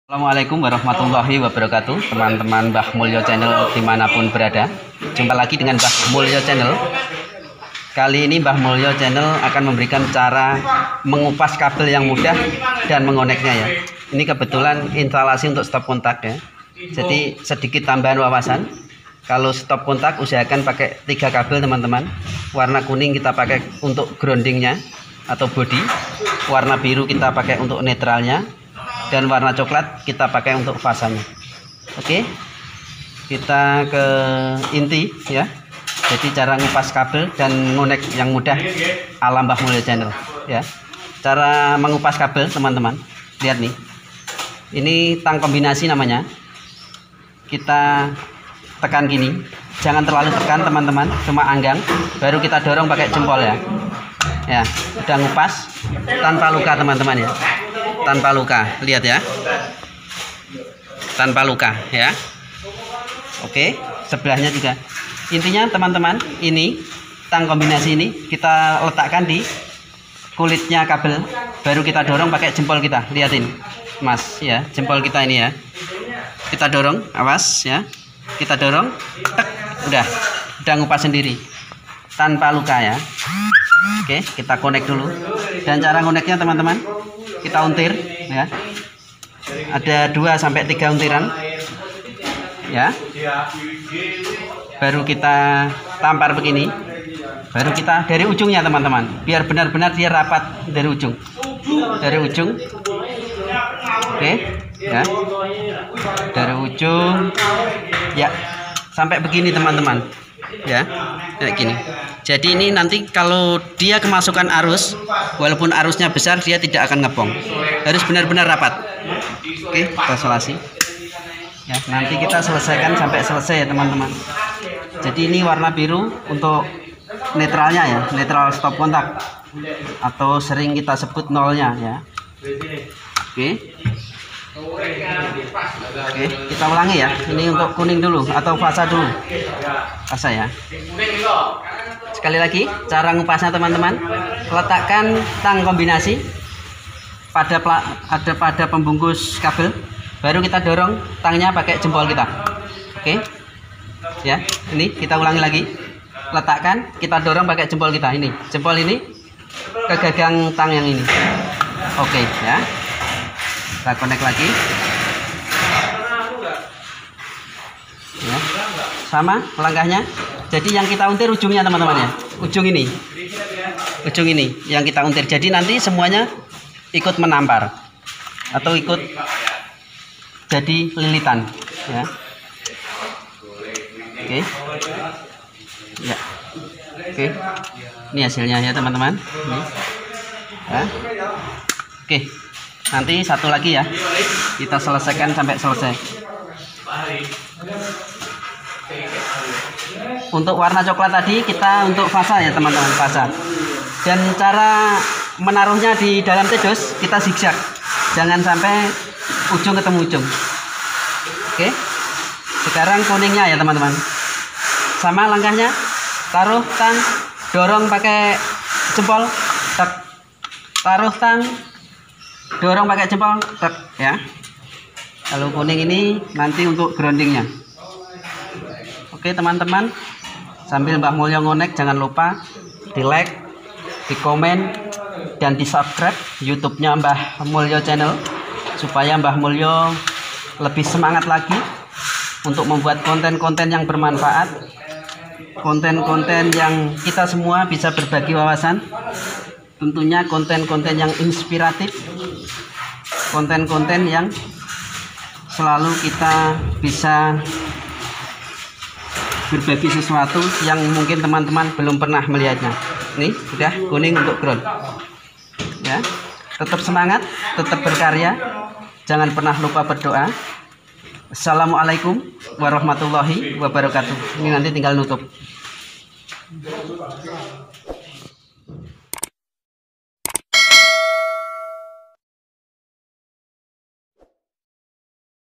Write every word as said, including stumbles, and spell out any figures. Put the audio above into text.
Assalamualaikum warahmatullahi wabarakatuh, teman-teman Mbah Mulyo Channel dimanapun berada. Jumpa lagi dengan Mbah Mulyo Channel. Kali ini Mbah Mulyo Channel akan memberikan cara mengupas kabel yang mudah dan mengoneknya ya. Ini kebetulan instalasi untuk stop kontak ya. Jadi sedikit tambahan wawasan. Kalau stop kontak usahakan pakai tiga kabel teman-teman. Warna kuning kita pakai untuk groundingnya atau body. Warna biru kita pakai untuk netralnya. Dan warna coklat kita pakai untuk fasanya. Oke, kita ke inti ya. Jadi cara ngupas kabel dan ngonek yang mudah ala Mbah Mulyo Channel ya. Cara mengupas kabel teman-teman, lihat nih, ini tang kombinasi namanya. Kita tekan gini, jangan terlalu tekan teman-teman, cuma anggang, baru kita dorong pakai jempol ya. Ya, udah ngupas tanpa luka teman-teman ya. Tanpa luka, lihat ya, tanpa luka ya. Oke, sebelahnya juga. Intinya teman-teman, ini tang kombinasi ini kita letakkan di kulitnya kabel, baru kita dorong pakai jempol kita. Lihatin mas ya, jempol kita ini ya, kita dorong, awas ya, kita dorong, tek, udah udah ngupas sendiri tanpa luka ya. Oke, kita connect dulu. Dan cara koneknya teman-teman, kita untir ya, ada dua sampai tiga untiran ya, baru kita tampar begini, baru kita dari ujungnya teman-teman, biar benar-benar dia rapat dari ujung, dari ujung. Oke ya, dari ujung ya sampai begini teman-teman ya, kayak gini. Jadi ini nanti kalau dia kemasukan arus, walaupun arusnya besar, dia tidak akan ngebong. Harus benar-benar rapat. Oke, kita isolasi. Ya, nanti kita selesaikan sampai selesai ya teman-teman. Jadi ini warna biru untuk netralnya ya, netral stop kontak, atau sering kita sebut nolnya ya. Oke. Oke, kita ulangi ya. Ini untuk kuning dulu atau fasa dulu. Fasa ya. Sekali lagi, cara ngupasnya teman-teman, letakkan tang kombinasi pada ada pada pembungkus kabel, baru kita dorong tangnya pakai jempol kita. Oke, ya, ini kita ulangi lagi, letakkan, kita dorong pakai jempol kita. Ini jempol ini ke gagang tang yang ini. Oke ya, kita connect lagi. Ya, sama langkahnya. Jadi yang kita untir ujungnya teman-teman ya, ujung ini, ujung ini yang kita untir. Jadi nanti semuanya ikut menampar atau ikut jadi lilitan ya. Oke ya, oke, ini hasilnya ya teman-teman. Ya. Oke, nanti satu lagi ya, kita selesaikan sampai selesai. Untuk warna coklat tadi kita untuk fasa ya teman-teman, fasa. Dan cara menaruhnya di dalam tedus kita zigzag, jangan sampai ujung ketemu ujung. Oke, sekarang kuningnya ya teman-teman, sama langkahnya, taruh tang, dorong pakai jempol, tek, taruh tang, dorong pakai jempol, tek ya. Kalau kuning ini nanti untuk groundingnya. Oke teman-teman, sambil Mbah Mulyo ngonek, jangan lupa di like, di komen, dan di subscribe YouTube-nya Mbah Mulyo Channel, supaya Mbah Mulyo lebih semangat lagi untuk membuat konten-konten yang bermanfaat, konten-konten yang kita semua bisa berbagi wawasan, tentunya konten-konten yang inspiratif, konten-konten yang selalu kita bisa berbagi sesuatu yang mungkin teman-teman belum pernah melihatnya. Nih sudah kuning untuk ground ya. Tetap semangat, tetap berkarya, jangan pernah lupa berdoa. Assalamualaikum warahmatullahi wabarakatuh. Ini nanti tinggal nutup.